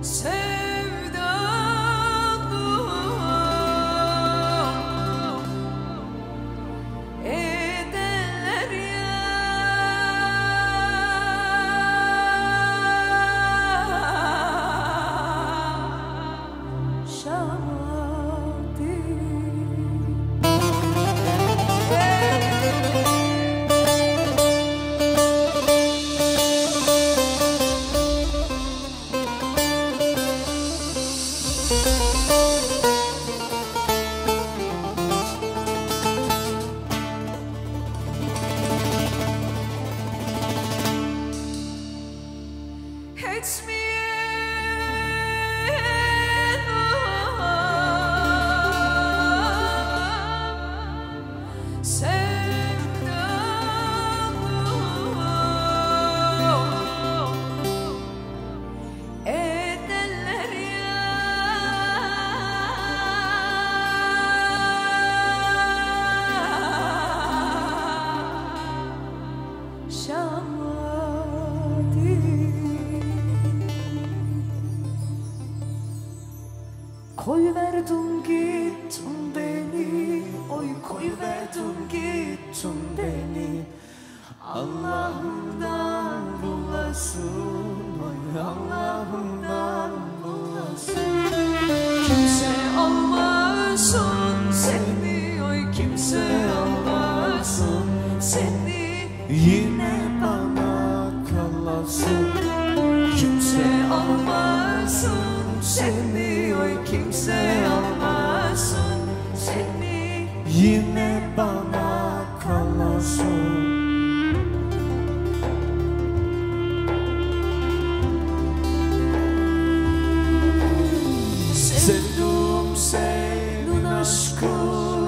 Koyverdin gittin beni, oy koyverdin gittin beni. Allah'ımdan bulasın, oy Allah'ımdan bulasın. Kimse almasın seni, oy kimse almasın seni. Yine bana kalasın. Kimse almasın seni, oy kimse almasın seni. Yine bana kalasın. Sevdim senin aşkın,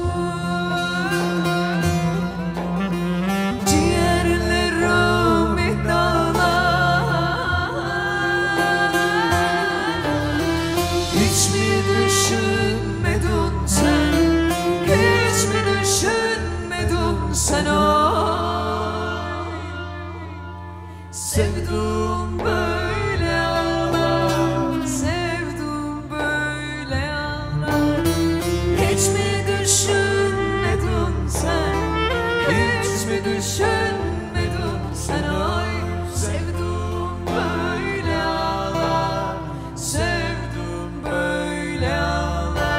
ciğerlerimi dağlar. Hiç mi düşünmedin sen, hiç mi düşünmedin sen oy. Sevdim böyle ağlar, sevdim böyle ağlar. Hiç mi düşünmedin sen, hiç mi düşünmedin sen oy. Sevdim böyle ağlar, sevdim böyle ağlar.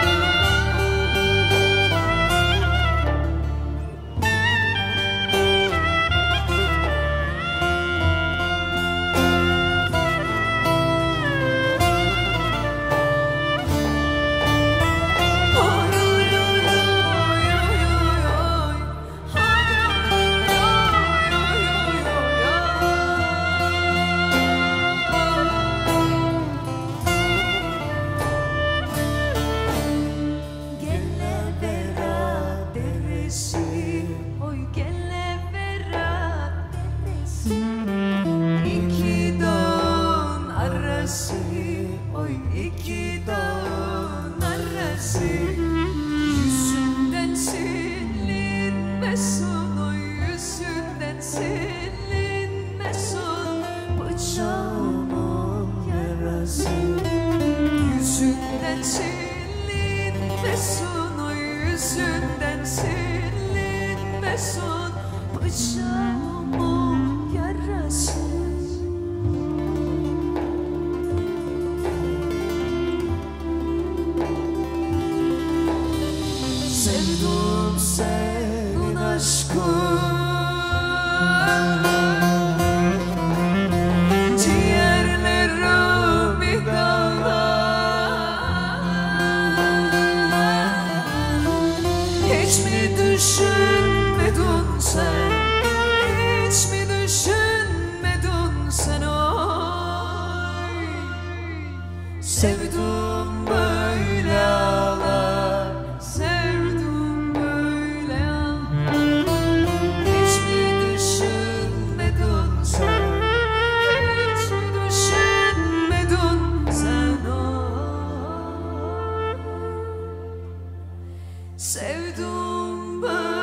Oy gelle vera deresi, iki dağın arası, oy iki dağın arası. Yüzünden silinmesin, oy yüzünden silinmesin bıçağımın yarası. Yüzünden silinmesin, oy yüzünden silinmesin bıçağımın yarası. Sevdim senin aşkın, ciğerlerimi dağlar. Hiç mi düşünmedin sen, hiç mi düşünmedin sen oy. Sevdim böyle ağlar, sevdim böyle ağlar. Hiç mi düşünmedin sen, hiç mi düşünmedin sen oy. Sevdim böyle